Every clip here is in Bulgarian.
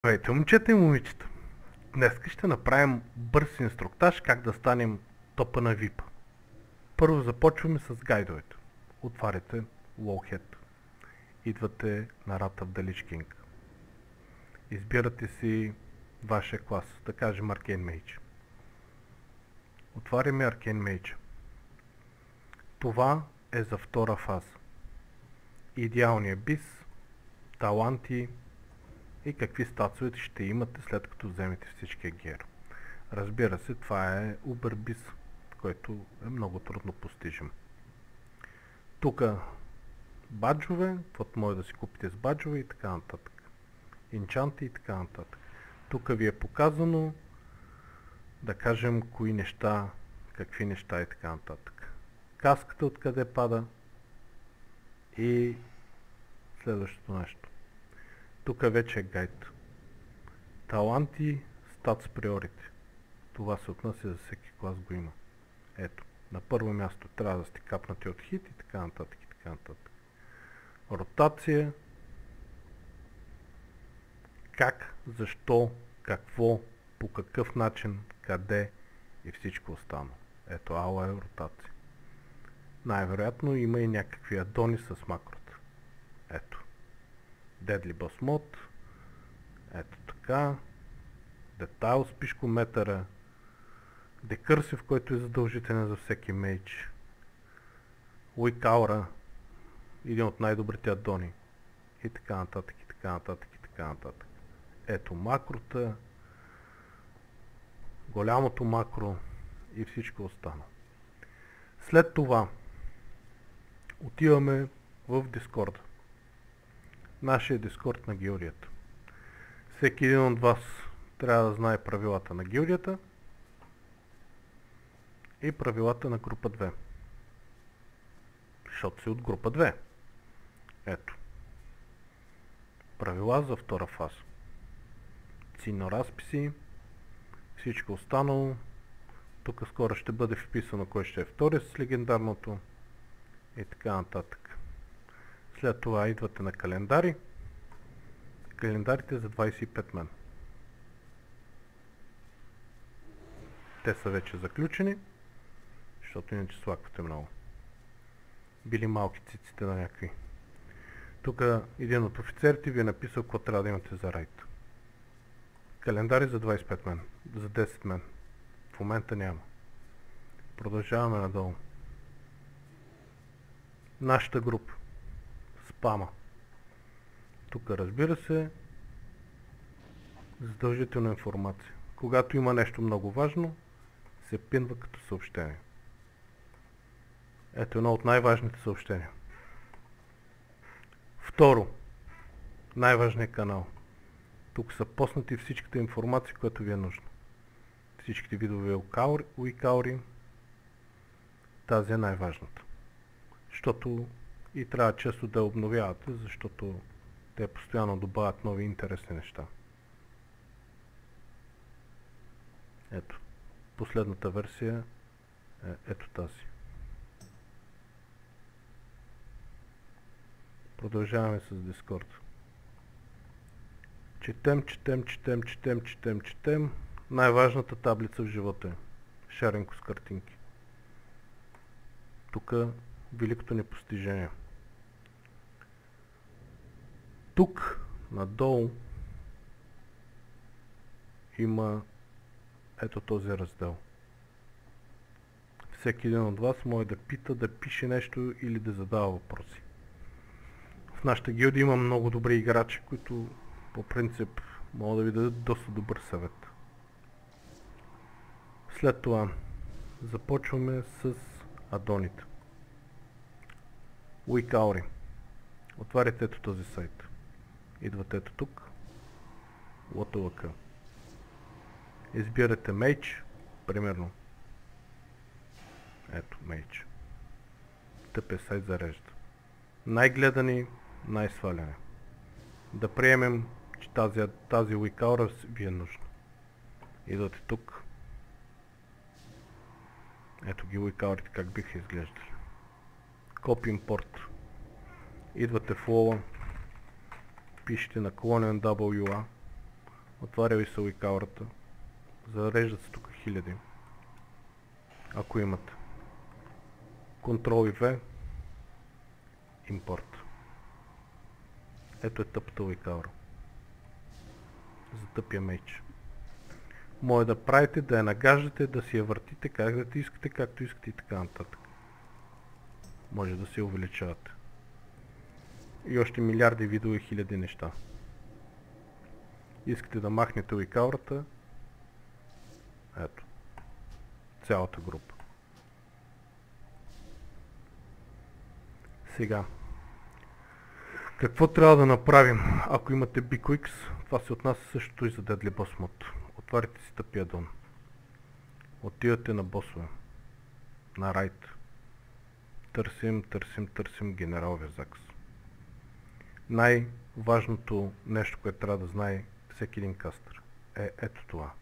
Здравейте, момчета и момичета! Днес ще направим бърз инструктаж как да станем топа на VIP. Първо започваме с гайдовете. Отваряте Wallhead. Идвате на Wrath of the Lich King. Избирате си вашия клас, да кажем Arcane Mage. Отваряме Arcane Mage. Това е за втора фаза. Идеалният бис, таланти и какви статсовете ще имате след като вземете всичкия гер. Разбира се, това е Uber-бис, който е много трудно постижим. Тук баджове, каквото може да си купите с баджове и така нататък. Инчанти и така нататък. Тук ви е показано, да кажем, кои неща, какви неща и така нататък. Каската откъде пада и следващото нещо. Тук вече е гайд. Таланти, статс приорити. Това се отнася за всеки клас, го има. Ето, на първо място трябва да сте капнати от хит и така нататък и така нататък. Ротация. Как, защо, какво, по какъв начин, къде и всичко останало. Ето, ала е ротация. Най-вероятно има и някакви адони с макрота. Ето. Deadly Boss Mod. Ето така. Детайл с пишкометъра. Декърсив, който е задължителен за всеки мейдж. Weak Aura. Един от най-добрите адони. И така нататък, и така нататък, и така нататък. Ето макрота. Голямото макро. И всичко останало. След това отиваме в Дискорда. Нашия Дискорд на гилдията. Всеки един от вас трябва да знае правилата на гилдията и правилата на група 2. Защото си от група 2. Ето. Правила за втора фаза. Ценоразписи. Всичко останало. Тук скоро ще бъде вписано кой ще е втори с легендарното. И така нататък. След това идвате на календари. Календарите за 25 мен. Те са вече заключени, защото иначе слаквате много. Били малки циците на някакви. Тук един от офицерите ви е написал какво трябва да имате за райд. Календари за 25 мен. За 10 мен. В момента няма. Продължаваме надолу. Нашата група. Спама. Тук разбира се, задължителна информация. Когато има нещо много важно, се пинва като съобщение. Ето едно от най-важните съобщения. Второ, най-важният канал. Тук са поснати всичката информация, която ви е нужна. Всичките видове уикаури. Тази е най-важната. Защото и трябва често да обновявате, защото те постоянно добавят нови интересни неща. Ето. Последната версия е ето тази. Продължаваме с Discord. Четем. Най-важната таблица в живота е шаренко с картинки. Тук великото ни постижение. Тук надолу има ето този раздел. Всеки един от вас може да пита, да пише нещо или да задава въпроси. В нашата гилдия има много добри играчи, които по принцип могат да ви дадат доста добър съвет. След това започваме с адоните. Уикаури. Отваряте ето този сайт. Идвате ето тук. LTLK. Избирате Mage. Примерно. Ето Mage. ТП сайт зарежда. Най-гледани, най-сваляне. Да приемем, че тази уикаура ви е нужна. Идвате тук. Ето ги уикаурите как биха изглеждали. Copy import. Идвате в лола. Пишете наклонен WA. Отваря се уикаурата. Зареждат се тук хиляди. Ако имате. Контрол и V. Импорт. Ето е тъпата уикаура. За тъпия меч. Може да правите, да я нагаждате, да си я въртите както искате, както искате и така нататък. Може да се увеличавате. И още милиарди видове, хиляди неща. Искате да махнете уикаурата. Ето. Цялата група. Сега. Какво трябва да направим, ако имате BQX? Това се отнася същото и за Deadly Boss Mode. Отварите си тъпия дон. Отивате на босове. На райд. Търсим генерал Везакс. Най-важното нещо, което трябва да знае всеки един кастър е ето това.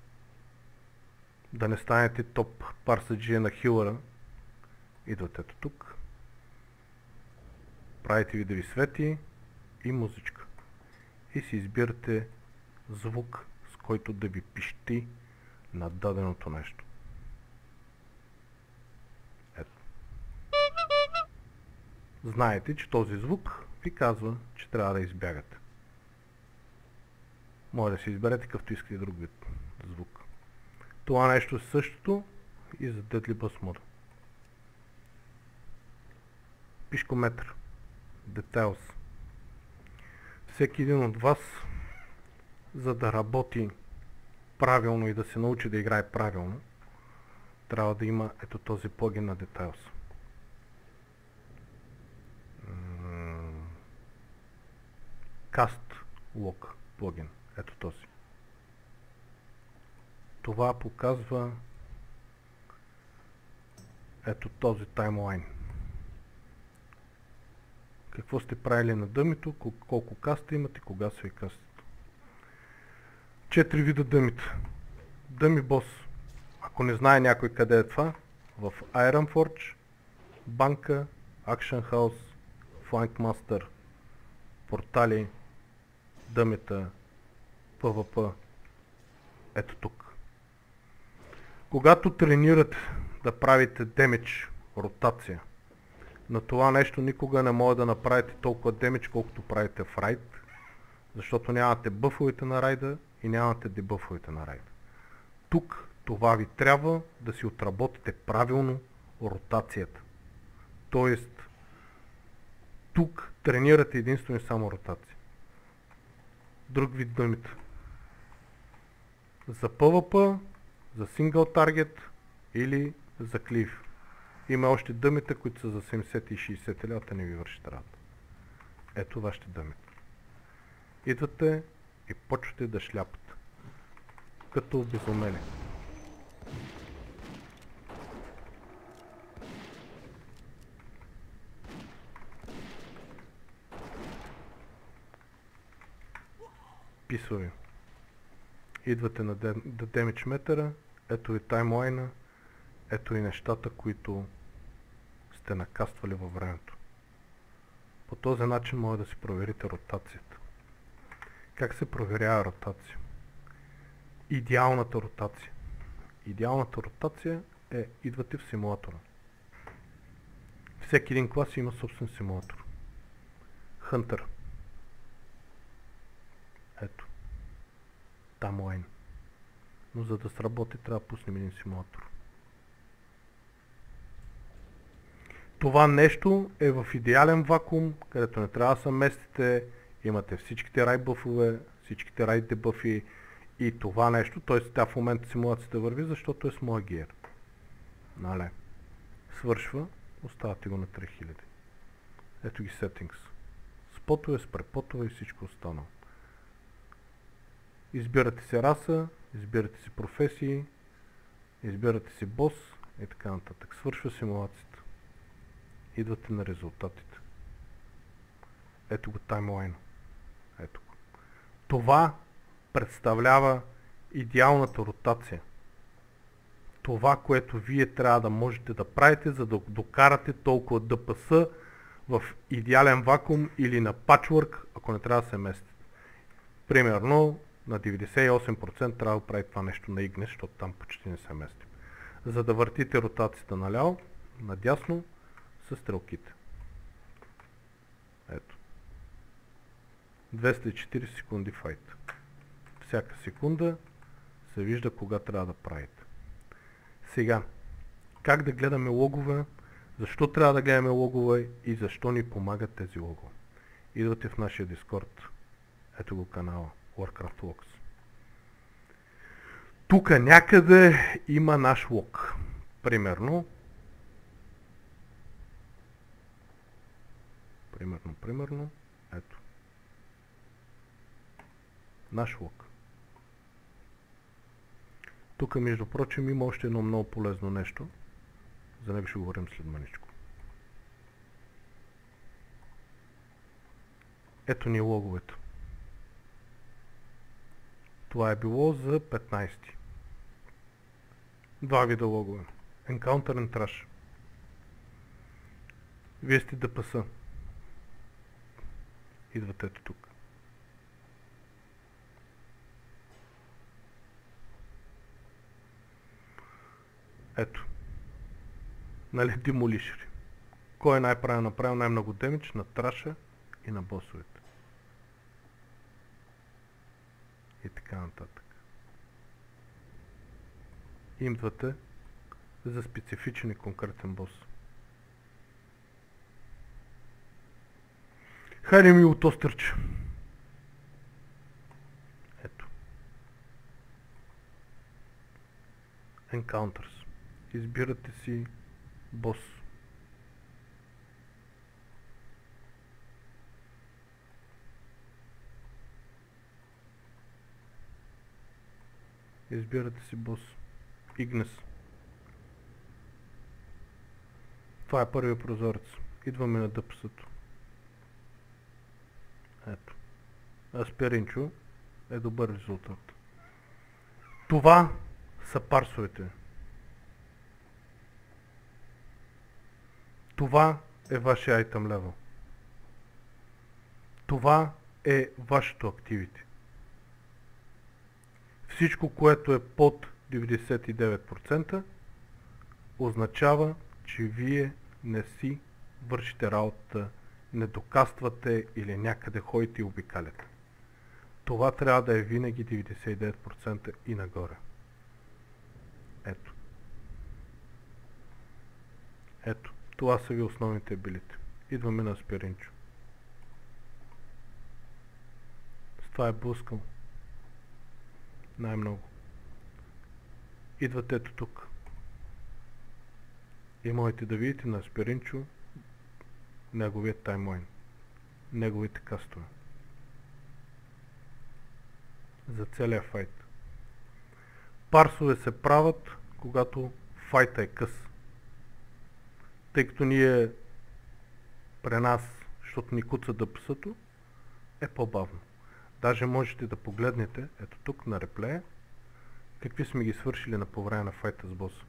Да не станете топ парсаджия на хилъра. Идвате ето тук. Правите видови свети и музичка. И си избирате звук, с който да ви пищи на даденото нещо. Ето. Знаете, че този звук ви казва, че трябва да избягате. Може да си изберете какъвто искате друг вид звук. Това нещо е същото и за Deadly Boss Mode. Пишкометър. Details. Всеки един от вас, за да работи правилно и да се научи да играе правилно, трябва да има ето този плагин на Details. Cast Log плагин. Ето този. Това показва ето този таймлайн. Какво сте правили на дъмито, колко каста имате, кога са ви кастите. 4 вида дъмита. Дъми бос. Ако не знае някой къде е това, в Ironforge, банка, Action House, Flank Master, портали, дъмита, PvP. Ето тук. Когато тренирате да правите демидж, ротация, на това нещо никога не може да направите толкова демидж, колкото правите в райд, защото нямате бъфовете на райда и нямате дебъфовете на райда. Тук това ви трябва да си отработите правилно ротацията. Тоест, тук тренирате единствено и само ротация. Друг вид дъмита. За PvP, за Single Target или за Cleave. Има още дъмите, които са за 70 и 60 лята, не ви вършат работа. Ето вашите дъмите. Идвате и почвате да шляпате. Като обезумели. Писва ви. Идвате на Damage Meter, ето ви таймлайна, ето и нещата, които сте накаствали във времето. По този начин може да си проверите ротацията. Как се проверява ротация? Идеалната ротация. Идеалната ротация е идвате в симулатора. Всеки един клас има собствен симулатор. Hunter. Ето. Таймлайн. Но за да сработи, трябва да пуснем един симулатор. Това нещо е в идеален вакуум, където не трябва да се местите, имате всичките райд бъфове, всичките райд дебъфи и това нещо, т.е. тя в момента симулацията върви, защото е с моя гир. Нали? Свършва, оставате го на 3000. Ето ги settings. Спотове, спрепотове и всичко останало. Избирате си раса, избирате си професии, избирате си бос и така нататък. Свършва симулацията. Идвате на резултатите. Ето го таймлайн. Ето го. Това представлява идеалната ротация. Това, което вие трябва да можете да правите, за да докарате толкова ДПС в идеален вакуум или на патчворк, ако не трябва да се местите. Примерно, на 98% трябва да прави това нещо на Ignis, защото там почти не се мести. За да въртите ротацията наляво, надясно, с стрелките. Ето. 240 секунди файт. Всяка секунда се вижда кога трябва да правите. Сега, как да гледаме логове, защо трябва да гледаме логове и защо ни помагат тези логове. Идвате в нашия Discord. Ето го канала Warcraft Logs. Тук някъде има наш лог. Примерно, ето. Наш лог. Тук, между прочим, има още едно много полезно нещо. За него ще говорим след маничко. Ето ни логовете. Това е било за 15-ти. Два вида логове. Encounter and Trash. Вие сте ДПС. Идвате ето тук. Ето. Нали, демолишери. Кой е най-правилно направил най-много демидж на траша и на босовете. И така нататък. Имдвате за специфичен и конкретен бос. Хайде ми от остърче. Ето. Encounters. Избирате си бос. Избирате си бос. Ignis. Това е първият прозорец. Идваме на дъпсато. Ето. Аспиринчо е добър резултат. Това са парсовете. Това е вашия айтъм левел. Това е вашето активити. Всичко, което е под 99%, означава, че вие не си вършите работа, не докаствате или някъде ходите и обикаляте. Това трябва да е винаги 99% и нагоре. Ето. Ето. Това са ви основните билети. Идваме на Аспиринчо. С това е блъскал. Най-много. Идвате ето тук. И можете да видите на Аспиринчо неговият таймлайн. Неговите кастове. За целия файт. Парсове се правят, когато файта е къс. Тъй като ние при нас, защото ни куца дъпсато, е по-бавно. Даже можете да погледнете, ето тук на реплея, какви сме ги свършили по време на файта с боса.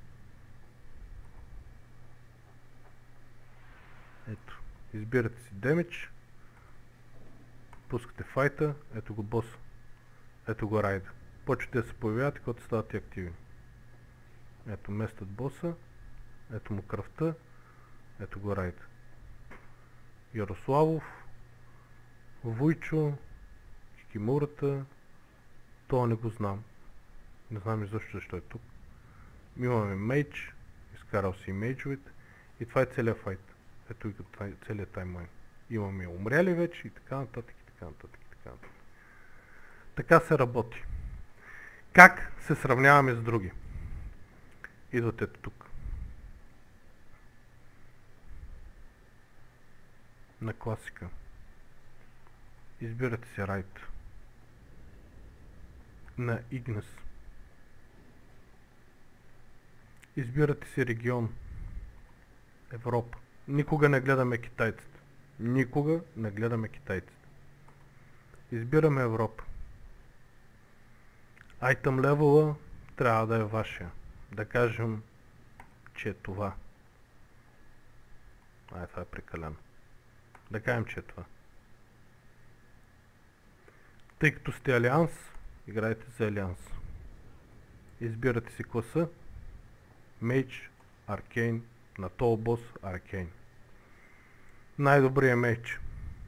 Ето, избирате си демидж, пускате файта, ето го боса, ето го райда. Почвате да се появяват, когато стават и активни. Ето местът боса, ето му кръвта, ето го райда. Ярославов, Войчо, Кикимурата, това не го знам. Не знам и защо е тук. Имаме мейдж, изкарал си мейджовете и това е целият файт. Ето и целият таймлайн. Имаме умряли вече и така нататък, и така нататък, и така нататък. Така се работи. Как се сравняваме с други? Идвате тук. На класика. Избирате си райд. На Ignis. Избирате си регион. Европа. Никога не гледаме китайците. Никога не гледаме китайците. Избираме Европа. Айтъм левела трябва да е вашия. Да кажем, че е това. Това е прекалено. Да кажем, че е това. Тъй като сте Алианс, играете за Алианс. Избирате си класа. Мейдж, Аркейн, на този бос Аркейн. Най-добрият мейдж.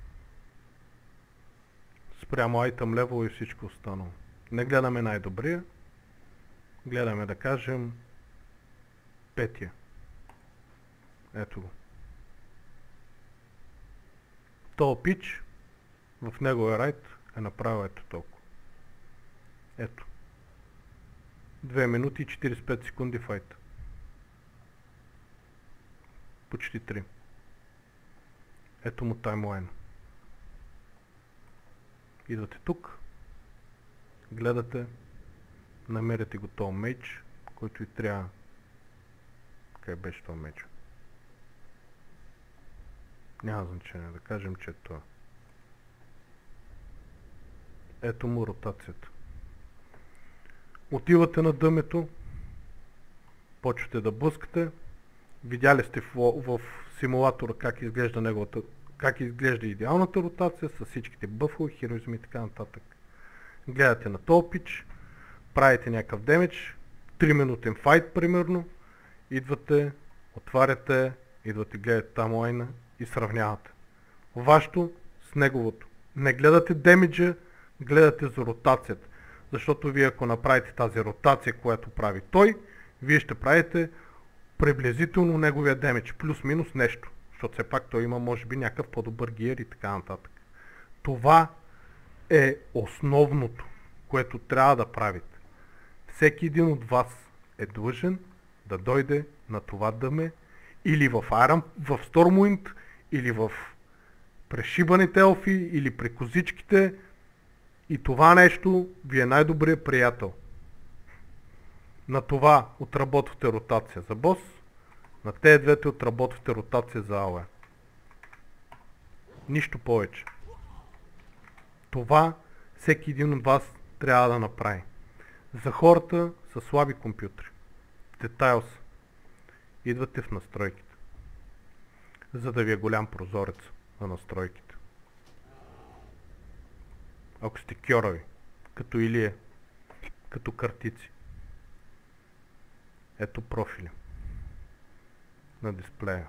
Спрямо айтъм левел и всичко останало. Не гледаме най-добрия. Гледаме, да кажем, петия. Ето го. То пич в неговия райт е направил ето толкова. Ето. 2 минути и 45 секунди файт. Почти 3. Ето му таймлайн. Идвате тук. Гледате. Намерите го този меч, който ви трябва. Къде беше този меч? Няма значение, да кажем, че е това. Ето му ротацията. Отивате на дъмето, почвате да блъскате. Видяли сте в симулатора как изглежда идеалната ротация с всичките бъфове, хероизми и така нататък. Гледате на този пич, правите някакъв демидж, 3 минутен файт примерно, идвате, отваряте, идвате, гледате таймлайна и сравнявате. Вашето с неговото. Не гледате демиджа, гледате за ротацията. Защото вие ако направите тази ротация, която прави той, вие ще правите приблизително неговия демидж, плюс-минус нещо. Защото все пак той има може би някакъв по-добър гиер и така нататък. Това е основното, което трябва да правите. Всеки един от вас е длъжен да дойде на това дъме или в Stormwind, или в прешибаните елфи, или при козичките. И това нещо ви е най-добрият приятел. На това отработвате ротация за бос, на тези двете отработвате ротация за ауе. Нищо повече. Това всеки един от вас трябва да направи. За хората с слаби компютри. Details. Идвате в настройките. За да ви е голям прозорец на настройките. Ако сте кьорови, като Илия, като картици. Ето профили на дисплея.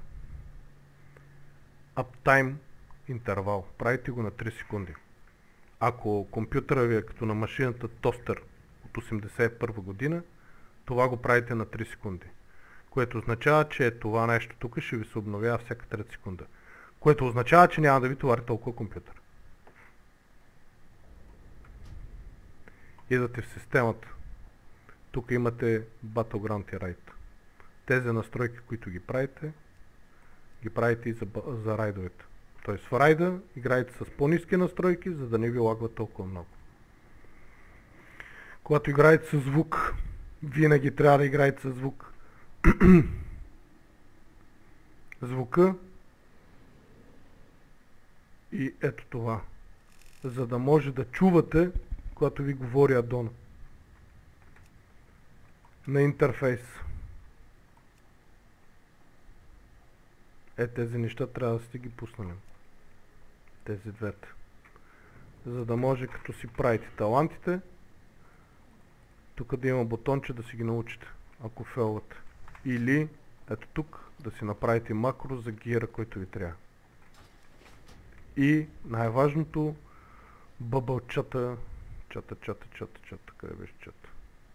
Uptime интервал. Правите го на 3 секунди. Ако компютъра ви е като на машината тостер от 81 година, това го правите на 3 секунди. Което означава, че това нещо тук ще ви се обновява всяка 3 секунда. Което означава, че няма да ви товари толкова компютър. Идвате в системата. Тук имате Battleground и Raid. Тези настройки, които ги правите и за райдовете. Тоест в райда играете с по-ниски настройки, за да не ви лагва толкова много. Когато играете с звук, винаги трябва да играете с звук. Звука и ето това. За да може да чувате, когато ви говори Адона. На интерфейс. Тези неща трябва да сте ги пуснали. Тези двете. За да може като си правите талантите, тук да има бутонче да си ги научите, ако фейлвате. Или, ето тук, да си направите макро за гиера, който ви трябва. И най-важното, бъбълчата, чата, къде беше чата?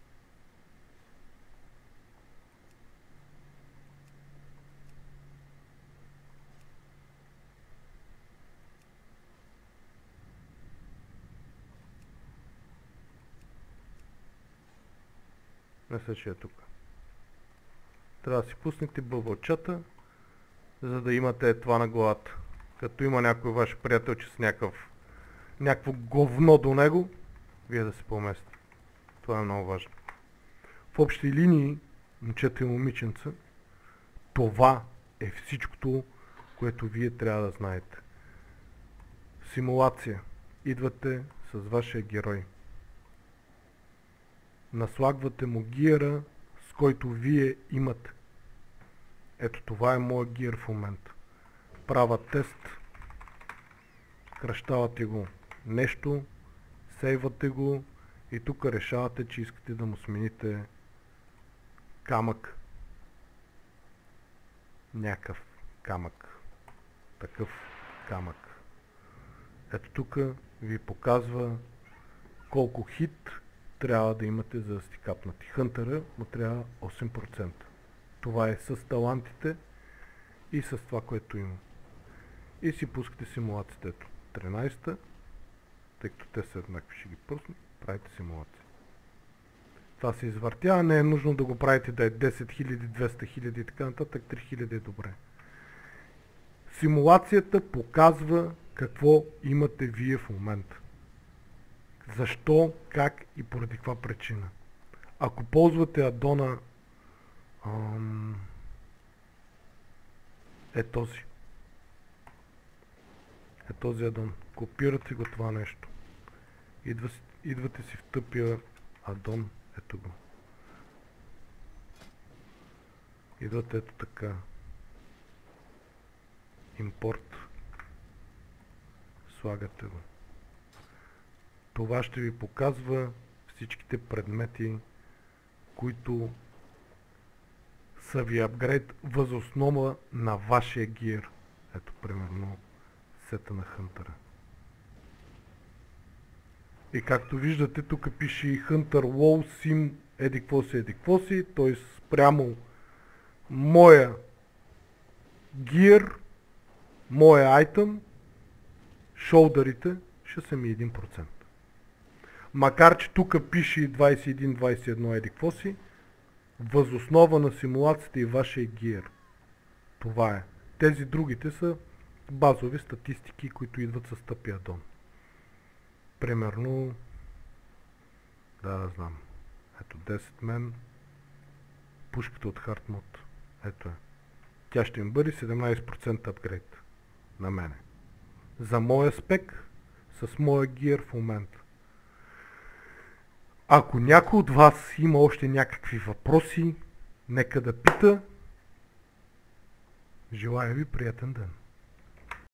Мисля, че е тук. Трябва да си пуснете бъбълчата, за да имате това на главата. Като има някой ваш приятел, че с някакво говно до него, вие да се поместите. Това е много важно. В общи линии, момчета и момиченца, това е всичкото, което вие трябва да знаете. Симулация. Идвате с вашия герой. Наслагвате му гиера, с който вие имате. Ето това е моят гиер в момента. Правя тест. Кръщавате го нещо, сейвате го и тук решавате, че искате да му смените камък. Някакъв камък. Такъв камък. Ето тук ви показва колко хит трябва да имате, за да сте капнати. Хънтъра му трябва 8%. Това е с талантите и с това, което има. И си пускате симулацията. Ето 13-та, тъй като те са еднакви, ще ги пръсна, правите симулация. Това се извъртява, не е нужно да го правите да е 10 000, 200 000 и така нататък, 3000 е добре. Симулацията показва какво имате вие в момента. Защо, как и поради каква причина. Ако ползвате аддона е този аддон. Копирате го това нещо. Идвате си в тъпия аддон. Ето го. Идвате ето така. Импорт. Слагате го. Това ще ви показва всичките предмети, които са ви апгрейд въз основа на вашия гир. Ето примерно сета на Хънтъра. И както виждате, тук пише Hunter Low Sim едикво си, т.е. спрямо моя гир, моя айтъм, шолдърите ще са ми 1%. Макар че тук пише 21 едикво си, възоснова на симулацията и вашия гир. Това е. Тези другите са базови статистики, които идват с тъпия аддон. Примерно, да знам, ето 10 мен, пушката от Hard Mode, ето е. Тя ще им бъде 17% апгрейд на мене. За моя спек, с моя гир в момента. Ако някой от вас има още някакви въпроси, нека да пита. Желая ви приятен ден.